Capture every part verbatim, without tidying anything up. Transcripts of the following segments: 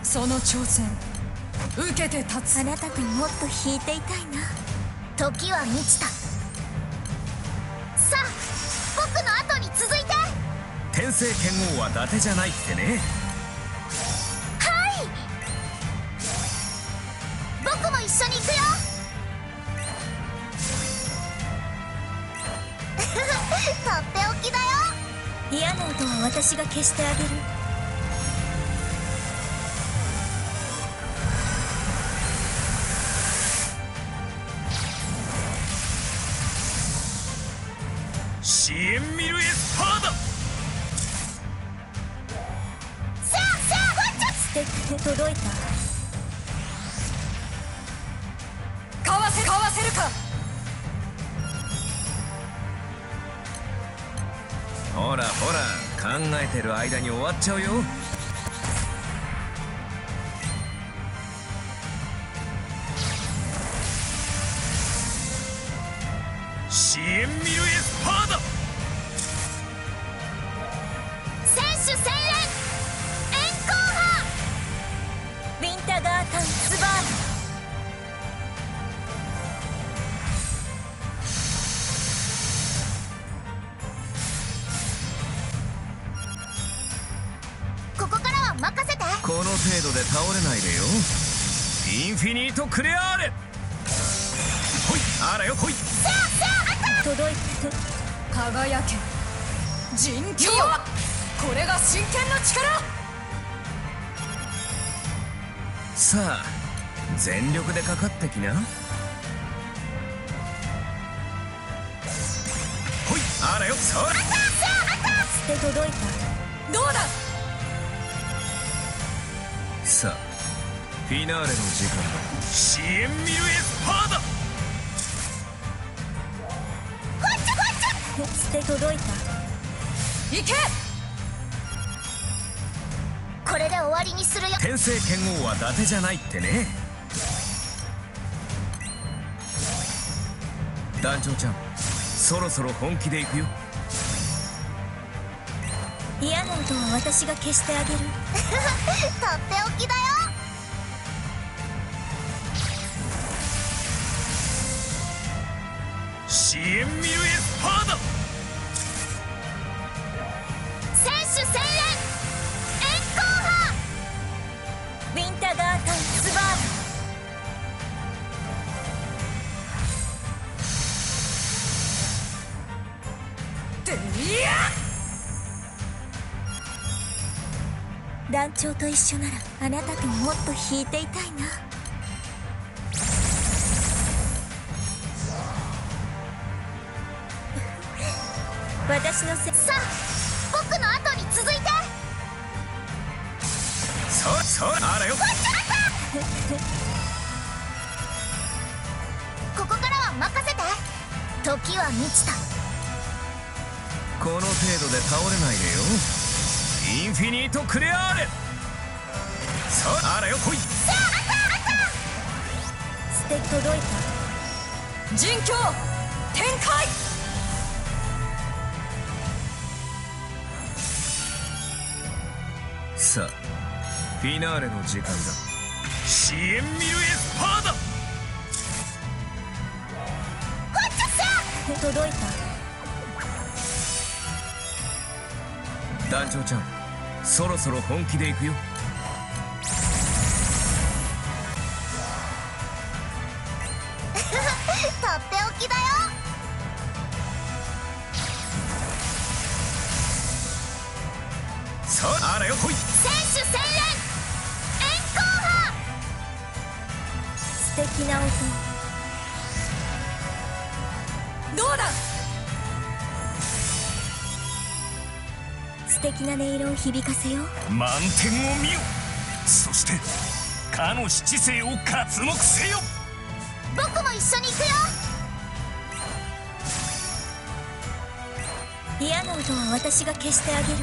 その挑戦受けて立つ。 あなたともっと引いていたいな。時は満ちた。さあ僕の後に続いて。 天聖剣王は伊達じゃないってね。 はい、僕も一緒に行くよ。とっておきだよ。嫌な音は私が消してあげる。 シエンミルエスパーだ。 さあさあステップ届いた。 かわせかわせるか。 ほらほら考えてる間に終わっちゃうよ。シエンミルエスパーだ。 選手戦連円光波。ウィンタガータンスバール。ここからは任せて。 この程度で倒れないでよ。インフィニートクレアーレ。ほいあらよほい。 さあさあ届いて。 輝け人狂。これが真剣の力。 さあ全力でかかってきな。ほいあらよそら。 捨て届いた。 どうだ。 さあフィナーレの時間だ。シエンミルエスパーだ。 捨て届いた。 行け。 これで終わりにするよ。 天聖剣王は伊達じゃないってね。団長ちゃんそろそろ本気で行くよ。 嫌な音は私が消してあげる。とっておきだよ。 シエンミルエスパーだ。 選手戦連円光波。ウィンタガータンスバーでいや。 団長と一緒ならあなたともっと引いていたいな。私のせさあ僕の後に続いて。 そそあらよ。 ここからは任せて。時は満ちた。 この程度で倒れないでよ。インフィニートクレアーレ。そあらよほい。 さあ捨て届いた。 人狂展開。 さあフィナーレの時間だ。シエンミルエスパーだ。 届いた。 団長ちゃんそろそろ本気で行くよ。 とっておきだよ。 そあらよほい。 選手戦連円光波。素敵な音。 どうだ。 素敵な音色を響かせよう。 満点を見よ。そしてかの七星を刮目せよ。 僕も一緒に行くよ。嫌な音は私が消してあげる。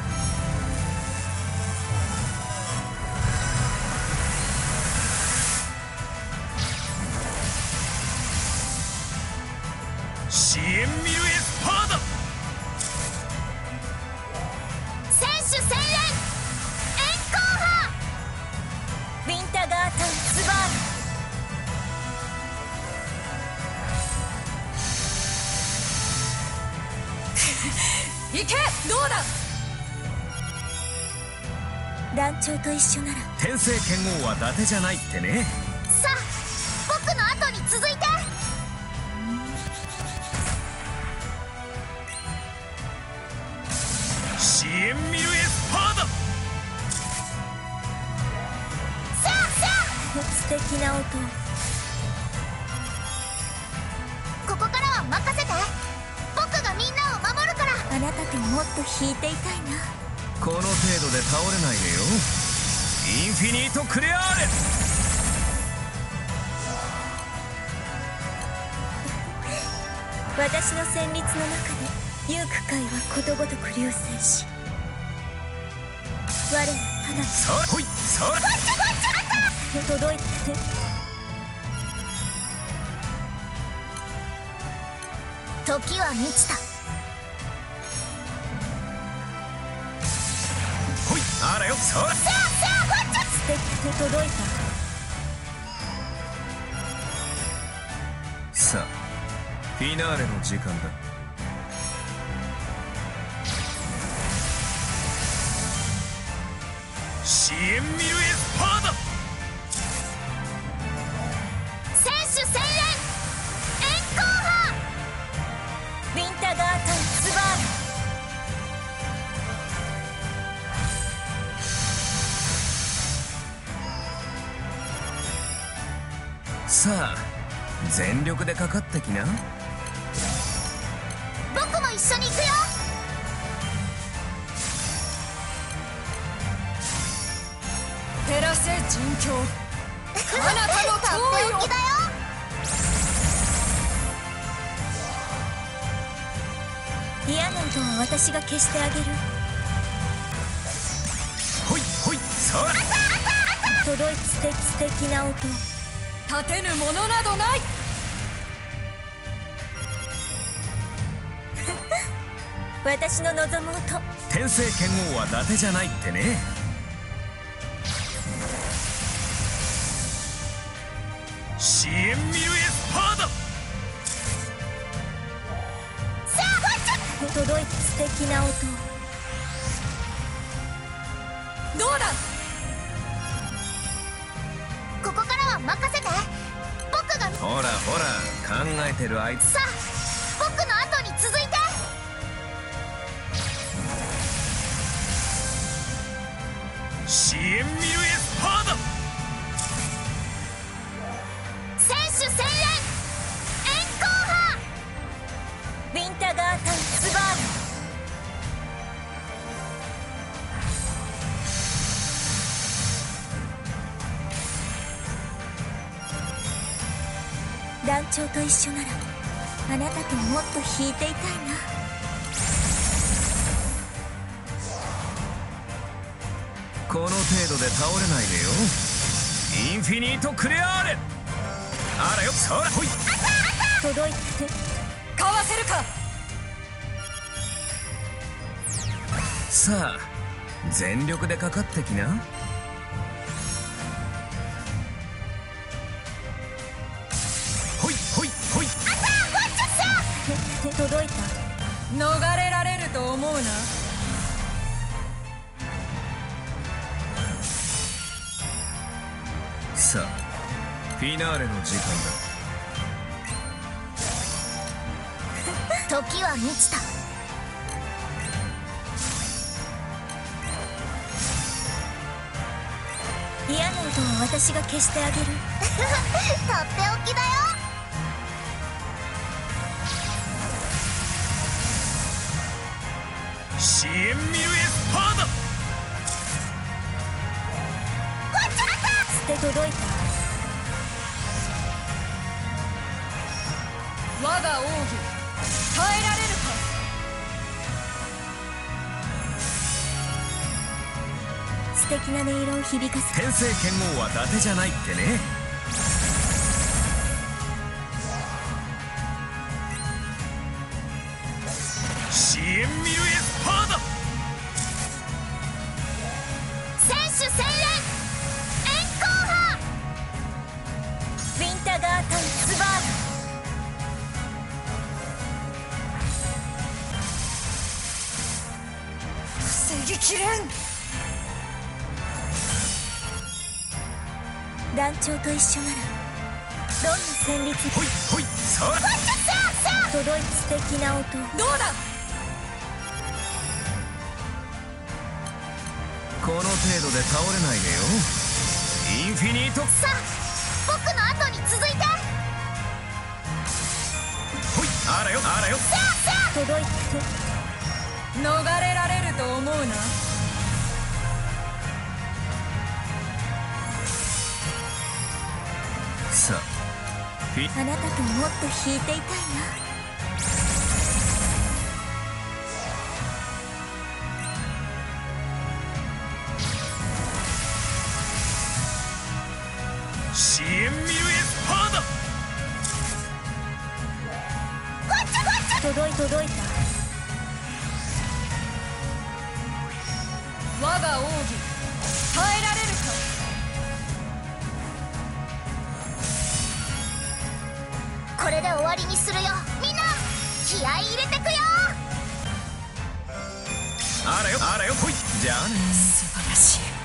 シエンミルエスパーだ。 選手戦連円光波。 行け。どうだ。 団長と一緒なら。 天聖剣王は伊達じゃないってね。 さあ僕の後に続いて。 シエンミルエスパーだ。 さあさあ素敵な音。ここからは任せて。僕がみんなを守るから。あなたともっと弾いていたいな。 この程度で倒れないでよ。インフィニートクレアーレ。 私の旋律の中でユーク界はことごとく流星し、我はただ。 さあ来い。さあ届いて。時は満ちた。 ほい。あらよ。さあさあさあ素敵。届いた。 さあフィナーレの時間だ。シエンミルエスパーだ。 選手専連円光波。ウィンターガータンツバー。さあ全力でかかってきな。 僕も一緒に行くよ。 照らせ人狂。彼方のと塔よ。 っておきだよ。嫌な音は私が消してあげる。 ほいほい。さあ届いて素敵素敵な音。 立てぬものなどない。 私の望む音。 天聖剣王は伊達じゃないってね。シエンミルエスパーだ。 さあ届いて素敵な音。 どうだ。 ここからは任せて。僕が。 ほらほら考えてるあいつ。 さあ僕の後に続いて。 シエンミルエスパーだ。 選手専連円光波。ウィンターガータンツバー。団長と一緒ならあなたともっと弾いていたいな。 この程度で倒れないでよ。インフィニートクレアーレ。あらよ。さあほい。 届いて。 かわせるか。 さあ全力でかかってきな。ほいほいほい。 届いた。 逃れられると思うな。 さあフィナーレの時間だ。時は満ちた。嫌な音は私が消してあげる。とっておきだよ。 シエンミルエスパーだ。 捨て届いた。 我が奥義耐えられるか。 素敵な音色を響かせ。 天聖剣王は伊達じゃないってね。シエンミルエスパーだ。 選手専連円光波。ウィンターガータンツバー。 ぎきれん。 団長と一緒ならどんな戦慄ほいほいそら届い素敵な音。 どうだ。 この程度で倒れないでよ。インフィニート。 さあ僕の後に続いて。 ほいあらよあらよ。 届いて逃れられると思うな。 さあフィあなたともっと弾いていたいな。 支援ミルエスパーだ。 届い届いた。 我が奥義耐えられるか。 これで終わりにするよ。みんな気合い入れてくよ。 あらよあらよほいじゃあね。 素晴らしい。